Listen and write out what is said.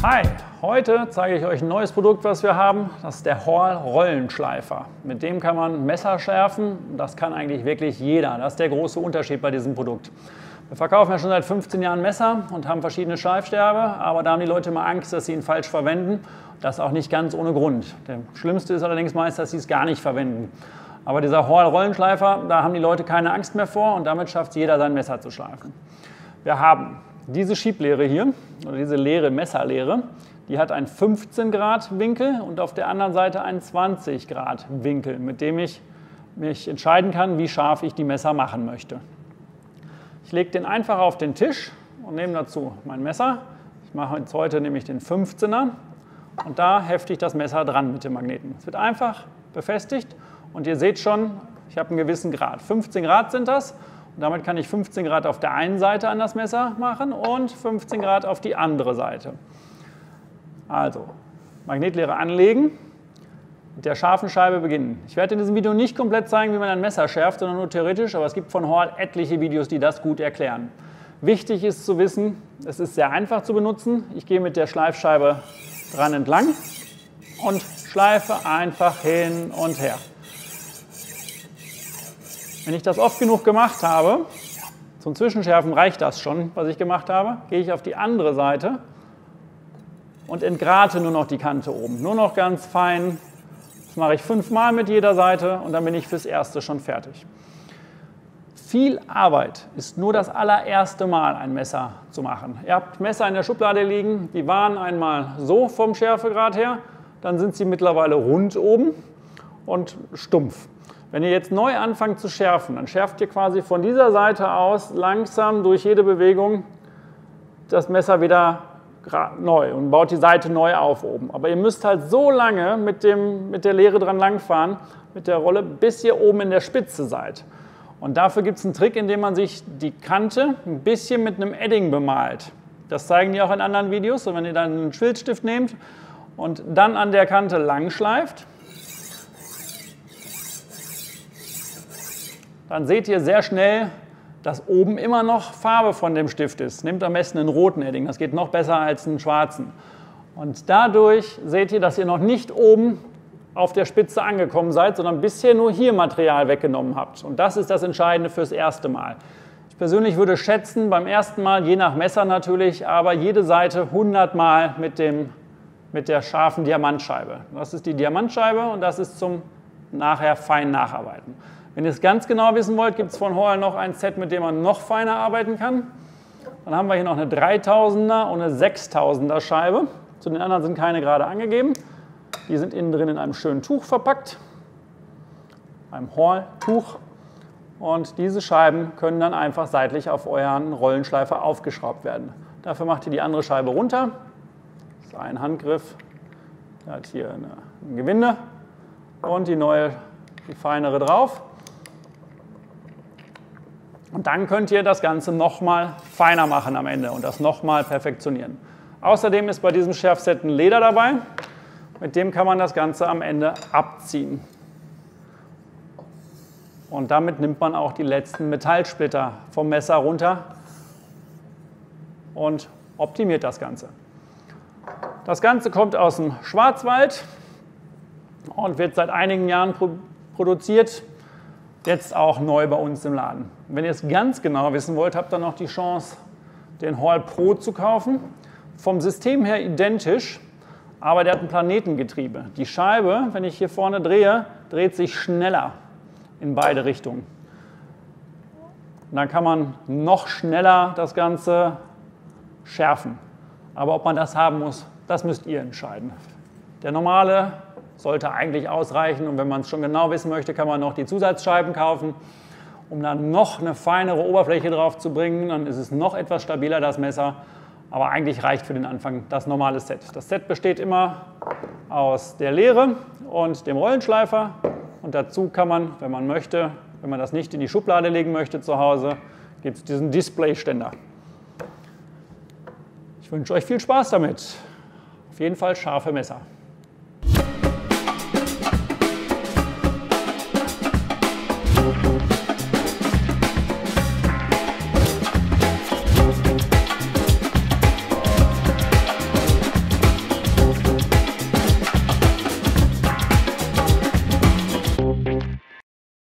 Hi, heute zeige ich euch ein neues Produkt, was wir haben. Das ist der Hall Rollenschleifer. Mit dem kann man Messer schärfen. Das kann eigentlich wirklich jeder. Das ist der große Unterschied bei diesem Produkt. Wir verkaufen ja schon seit 15 Jahren Messer und haben verschiedene Schleifstäbe, aber da haben die Leute immer Angst, dass sie ihn falsch verwenden. Das auch nicht ganz ohne Grund. Der Schlimmste ist allerdings meist, dass sie es gar nicht verwenden. Aber dieser Hall Rollenschleifer, da haben die Leute keine Angst mehr vor und damit schafft es jeder, sein Messer zu schleifen. Wir haben diese Schieblehre hier, oder diese Messerlehre, die hat einen 15 Grad Winkel und auf der anderen Seite einen 20 Grad Winkel, mit dem ich mich entscheiden kann, wie scharf ich die Messer machen möchte. Ich lege den einfach auf den Tisch und nehme dazu mein Messer. Ich mache jetzt heute nämlich den 15er und da hefte ich das Messer dran mit dem Magneten. Es wird einfach befestigt und ihr seht schon, ich habe einen gewissen Grad. 15 Grad sind das. Und damit kann ich 15 Grad auf der einen Seite an das Messer machen und 15 Grad auf die andere Seite. Also, Magnetlehre anlegen, mit der scharfen Scheibe beginnen. Ich werde in diesem Video nicht komplett zeigen, wie man ein Messer schärft, sondern nur theoretisch, aber es gibt von Hall etliche Videos, die das gut erklären. Wichtig ist zu wissen, es ist sehr einfach zu benutzen. Ich gehe mit der Schleifscheibe dran entlang und schleife einfach hin und her. Wenn ich das oft genug gemacht habe, zum Zwischenschärfen reicht das schon, was ich gemacht habe, gehe ich auf die andere Seite und entgrate nur noch die Kante oben. Nur noch ganz fein. Das mache ich 5-mal mit jeder Seite und dann bin ich fürs Erste schon fertig. Viel Arbeit ist nur das allererste Mal ein Messer zu machen. Ihr habt Messer in der Schublade liegen, die waren einmal so vom Schärfegrad her, dann sind sie mittlerweile rund oben und stumpf. Wenn ihr jetzt neu anfangt zu schärfen, dann schärft ihr quasi von dieser Seite aus langsam durch jede Bewegung das Messer wieder neu und baut die Seite neu auf oben. Aber ihr müsst halt so lange mit der Lehre dran langfahren, mit der Rolle, bis ihr oben in der Spitze seid. Und dafür gibt es einen Trick, indem man sich die Kante ein bisschen mit einem Edding bemalt. Das zeigen die auch in anderen Videos. Und wenn ihr dann einen Filzstift nehmt und dann an der Kante lang schleift, dann seht ihr sehr schnell, dass oben immer noch Farbe von dem Stift ist. Nehmt am besten einen roten Edding, das geht noch besser als einen schwarzen. Und dadurch seht ihr, dass ihr noch nicht oben auf der Spitze angekommen seid, sondern bisher nur hier Material weggenommen habt. Und das ist das Entscheidende fürs erste Mal. Ich persönlich würde schätzen, beim ersten Mal, je nach Messer natürlich, aber jede Seite 100 Mal mit der scharfen Diamantscheibe. Das ist die Diamantscheibe und das ist zum nachher fein nacharbeiten. Wenn ihr es ganz genau wissen wollt, gibt es von Hall noch ein Set, mit dem man noch feiner arbeiten kann. Dann haben wir hier noch eine 3000er und eine 6000er Scheibe. Zu den anderen sind keine gerade angegeben. Die sind innen drin in einem schönen Tuch verpackt, einem Hall-Tuch. Und diese Scheiben können dann einfach seitlich auf euren Rollenschleifer aufgeschraubt werden. Dafür macht ihr die andere Scheibe runter. Das ist ein Handgriff. Der hat hier ein Gewinde und die feinere drauf. Und dann könnt ihr das Ganze nochmal feiner machen am Ende und das nochmal perfektionieren. Außerdem ist bei diesem Schärfset ein Leder dabei. Mit dem kann man das Ganze am Ende abziehen. Und damit nimmt man auch die letzten Metallsplitter vom Messer runter und optimiert das Ganze. Das Ganze kommt aus dem Schwarzwald und wird seit einigen Jahren produziert. Jetzt auch neu bei uns im Laden. Wenn ihr es ganz genau wissen wollt, habt ihr noch die Chance, den Hall Pro zu kaufen. Vom System her identisch, aber der hat ein Planetengetriebe. Die Scheibe, wenn ich hier vorne drehe, dreht sich schneller in beide Richtungen. Und dann kann man noch schneller das Ganze schärfen. Aber ob man das haben muss, das müsst ihr entscheiden. Der normale sollte eigentlich ausreichen und wenn man es schon genau wissen möchte, kann man noch die Zusatzscheiben kaufen, um dann noch eine feinere Oberfläche drauf zu bringen. Dann ist es noch etwas stabiler, das Messer, aber eigentlich reicht für den Anfang das normale Set. Das Set besteht immer aus der Lehre und dem Rollenschleifer und dazu kann man, wenn man möchte, wenn man das nicht in die Schublade legen möchte zu Hause, gibt es diesen Displayständer. Ich wünsche euch viel Spaß damit. Auf jeden Fall scharfe Messer.